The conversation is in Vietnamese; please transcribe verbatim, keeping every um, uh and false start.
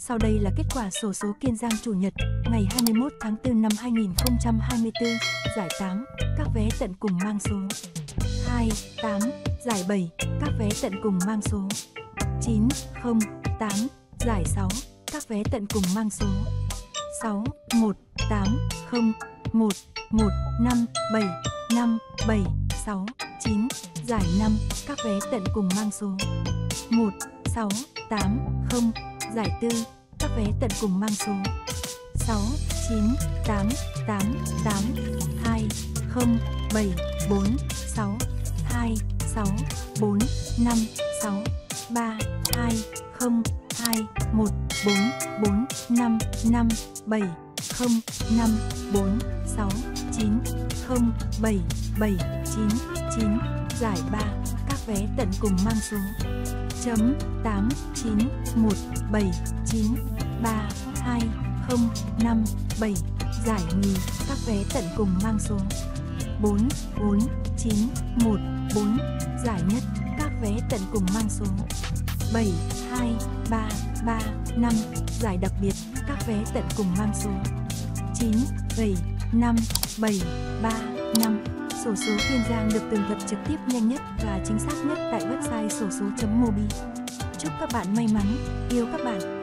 Sau đây là kết quả xổ số Kiên Giang Chủ nhật ngày hai mươi mốt tháng tư năm hai nghìn không trăm hai mươi tư. Giải tám, các vé tận cùng mang số hai, tám. Giải bảy, các vé tận cùng mang số chín, không, tám. Giải sáu, các vé tận cùng mang số sáu, một, tám, không, một, một, năm, bảy, năm, bảy, sáu, chín. Giải năm, các vé tận cùng mang số một, sáu, tám, không. Giải tư, các vé tận cùng mang số sáu, chín, tám, tám, tám, hai, không, bảy, bốn, sáu, hai, sáu, bốn, năm, sáu, ba, hai, không, hai, một, bốn, bốn, năm, năm, bảy, không, năm, bốn, sáu, chín, không, bảy, bảy, chín, chín. Giải ba, các vé tận cùng mang số chấm tám, chín, một, bảy, chín, ba, hai, không, năm, bảy. Giải nhì, các vé tận cùng mang số bốn, bốn, chín, một, bốn. Giải nhất, các vé tận cùng mang số bảy, hai, ba, ba, năm. Giải đặc biệt, các vé tận cùng mang số chín, bảy, năm, bảy, ba, năm. Xổ số Kiên Giang được tường thuật trực tiếp nhanh nhất và chính xác nhất tại website xổ số chấm mobi. Chúc các bạn may mắn, yêu các bạn.